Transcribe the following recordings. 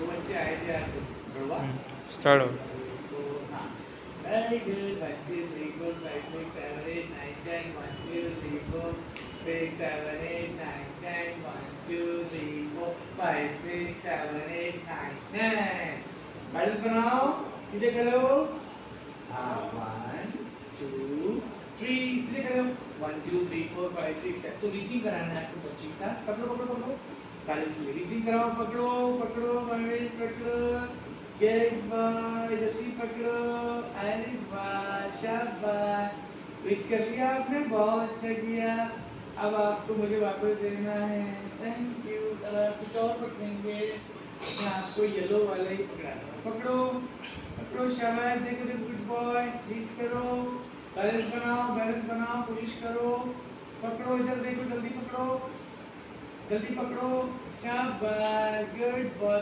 दो बच्चे आए थे आज जुड़वा स्टार्ट हो तो हाँ वेरी गुड 1 2 3 4 5 6 7 8 9 10 1 2 3 4 6 7 8 9 10 1 2 3 4 5 6 7 8 9 10 बैलेंस बनाओ सीधे खड़े हो 1 2 3 सीधे खड़े हो 1 2 3 4 5 6 7 तो रीचिंग कराना है आपको बच्ची का पकड़ो पकड़ो पकड़ो बैलेंस के लिए रीचिंग कराओ पकड़ो पकड़ो महेश पकड़ो गेट बॉय जल्दी पकड़ो अरे वाह शाबाश रीच कर लिया आपने बहुत अच्छा किया अब आपको मुझे वापस देना है थैंक यू कुछ और पकड़ेंगे मैं आपको येलो वाला ही पकड़ाना है पकड़ो पकड़ो शाबाश देखो देखो गुड बॉय रीच करो बैलेंस बनाओ कोशिश करो पकड़ो इधर देखो जल्दी पकड़ो शाबाश गुड बॉय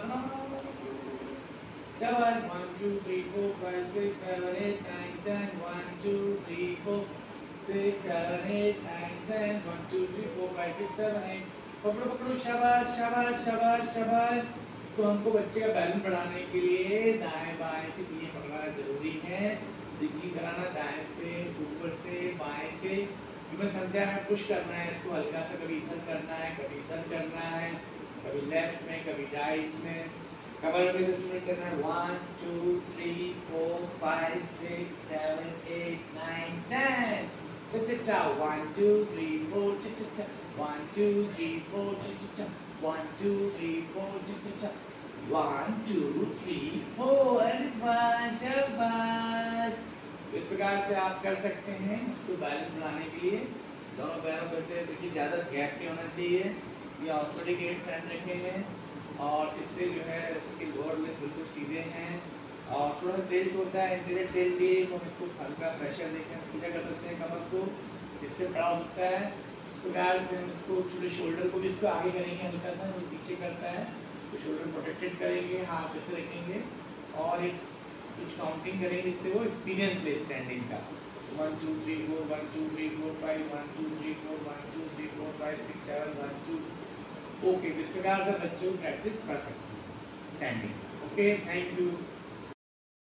शाबाश 1 2 3 4 5 6 7 8 9 10 1 2 3 4 6 7 8 9 10 1 2 3 4 5 6 7 8 पकड़ो पकड़ो शाबाश शाबाश शाबाश शाबाश तो हमको बच्चे का बैलेंस बढ़ाने के लिए दाएं बाएं से चीजें पकड़ना जरूरी है रीचिंग कराना दाएं से ऊपर से बाएं से समझा है पुश करना है इसको हल्का सा कभी इधर करना है कभी इधर करना है कभी लेफ्ट में कभी राइट में कमर में इंस्ट्रूमेंट करना है 1 2 3 4 5 6 7 8 9 10 चा 1 2 3 4 चा 1 2 3 4 चा 1 2 3 4 चा 1 2 3 4 अरे वाह शाबाश इस प्रकार से आप कर सकते हैं उसको बैलेंस बनाने के लिए दोनों पैरों पर से देखिए ज़्यादा गैप नहीं होना चाहिए ये ऑस्ट्रेलिक गेट स्टैंड रखे हैं और इससे जो है इसके लोअर लेग बिल्कुल सीधे हैं और थोड़ा टेल्ट होता है इंटीरियर टेल्ट लिए तो हम इसको हल्का प्रेशर देकर सीधा कर सकते हैं कमर को इससे बड़ा होता है इस प्रकार से हम इसको छोटे शोल्डर को भी इसको आगे करेंगे हल्का सा वो पीछे करता है तो शोल्डर प्रोटेक्टेड करेंगे हाथ ऐसे रखेंगे और एक कुछ काउंटिंग करेंगे इससे वो एक्सपीरियंस ले स्टैंडिंग का 1 2 3 4 1 2 3 4 5 1 2 3 4 1 2 3 4 5 6 7 1 2 ओके इस प्रकार से बच्चों प्रैक्टिस कर सकते हैं स्टैंडिंग ओके थैंक यू